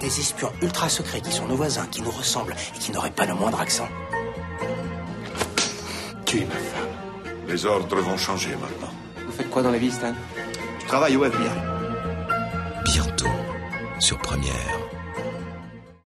des espions ultra secrets qui sont nos voisins, qui nous ressemblent et qui n'auraient pas le moindre accent. Tu es ma femme. Les ordres vont changer maintenant. Vous faites quoi dans la vie, Stan? Je travaille au FBI. Bientôt, sur Première.